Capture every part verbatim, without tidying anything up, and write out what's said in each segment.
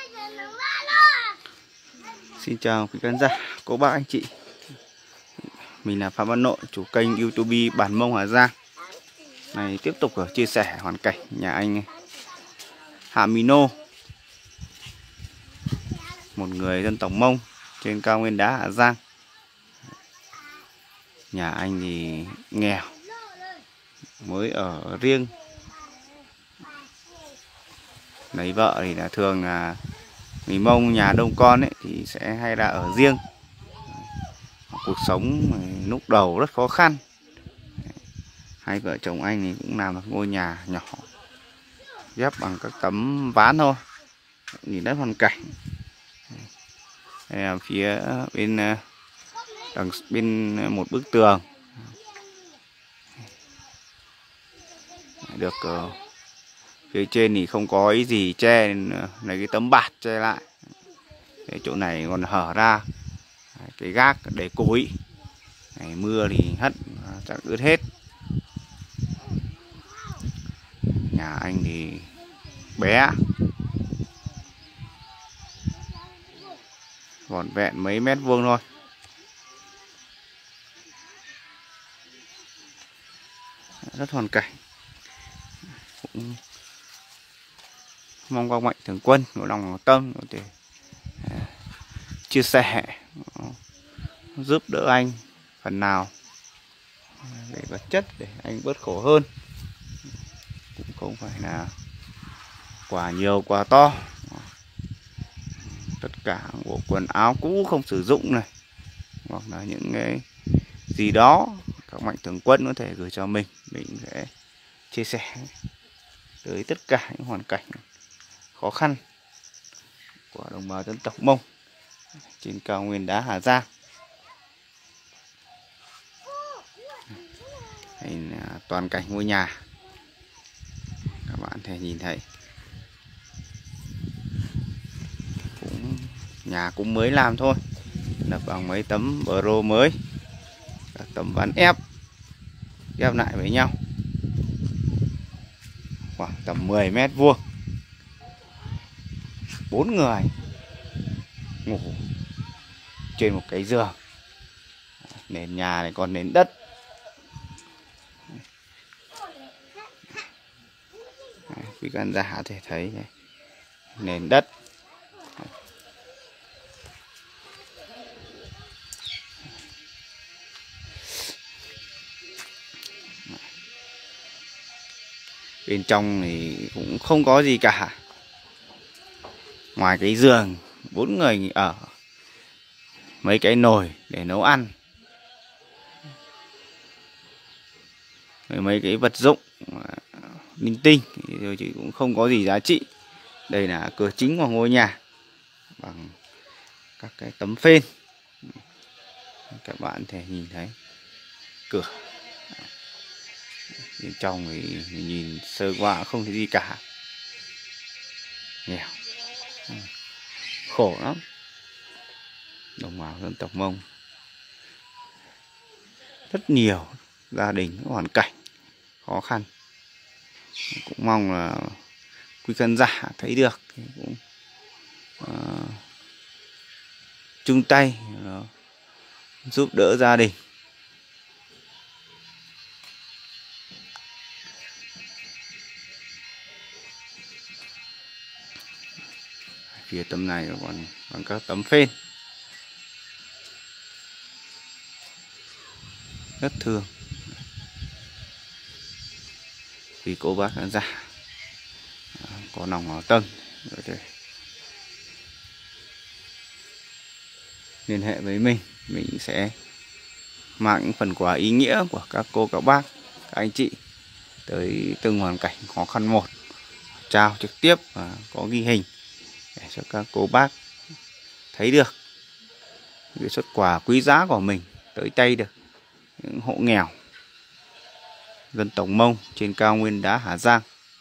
Xin chào quý khán giả, cô bác anh chị. Mình là Phạm Văn Nội, chủ kênh YouTube Bản Mông Hà Giang. Này tiếp tục ở chia sẻ hoàn cảnh nhà anh Hạ Mino, một người dân tộc Mông trên cao nguyên đá Hà Giang. Nhà anh thì nghèo, mới ở riêng. Lấy vợ thì là thường là người Mông nhà đông con ấy thì sẽ hay ra ở riêng. Cuộc sống lúc đầu rất khó khăn. Hai vợ chồng anh thì cũng làm một ngôi nhà nhỏ ghép bằng các tấm ván thôi, nhìn rất hoàn cảnh. Đây là phía bên đằng bên một bức tường được uh, phía trên thì không có ý gì che, nên lấy cái tấm bạt che lại. Cái chỗ này còn hở ra cái gác để cối, này mưa thì hất chắc ướt hết. Nhà anh thì bé, vỏn vẹn mấy mét vuông thôi. Rất hoàn cảnh. Cũng mong các mạnh thường quân của lòng tâm có thể chia sẻ, giúp đỡ anh phần nào về vật chất để anh bớt khổ hơn. Cũng không phải là quà nhiều quà to, tất cả bộ quần áo cũ không sử dụng này, hoặc là những cái gì đó các mạnh thường quân có thể gửi cho mình, mình sẽ chia sẻ tới tất cả những hoàn cảnh khó khăn của đồng bào dân tộc Mông trên cao nguyên đá Hà Giang. Đây là toàn cảnh ngôi nhà, các bạn thể nhìn thấy. Cũng nhà cũng mới làm thôi, lập bằng mấy tấm bờ rô mới, các tấm ván ép ghép lại với nhau, khoảng tầm mười mét vuông. Bốn người ngủ trên một cái giường. Nền nhà này còn nền đất. Quý khán giả có thể thấy này, nền đất. Bên trong thì cũng không có gì cả, ngoài cái giường bốn người ở, mấy cái nồi để nấu ăn, mấy cái vật dụng linh tinh rồi, chứ cũng không có gì giá trị. Đây là cửa chính của ngôi nhà bằng các cái tấm phên, các bạn thể nhìn thấy cửa. Bên trong thì nhìn sơ qua không thấy gì cả, nghèo, khổ lắm. Đồng bào dân tộc Mông rất nhiều gia đình có hoàn cảnh khó khăn. Cũng mong là quý khán giả thấy được thì cũng uh, chung tay uh, giúp đỡ gia đình. Phía tấm này còn còn các tấm phên, rất thương. Vì cô bác khán giả có lòng hảo tâm có thể liên hệ với mình, mình sẽ mang những phần quà ý nghĩa của các cô các bác các anh chị tới từng hoàn cảnh khó khăn một, trao trực tiếp và có ghi hình để cho các cô bác thấy được cái xuất quà quý giá của mình tới tay được những hộ nghèo dân tộc Mông trên cao nguyên đá Hà Giang.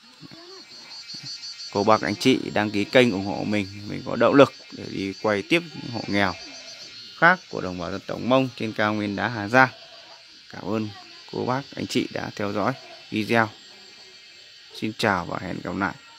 Cô bác anh chị đăng ký kênh ủng hộ mình, mình có động lực để đi quay tiếp những hộ nghèo khác của đồng bào dân tộc Mông trên cao nguyên đá Hà Giang. Cảm ơn cô bác anh chị đã theo dõi video. Xin chào và hẹn gặp lại.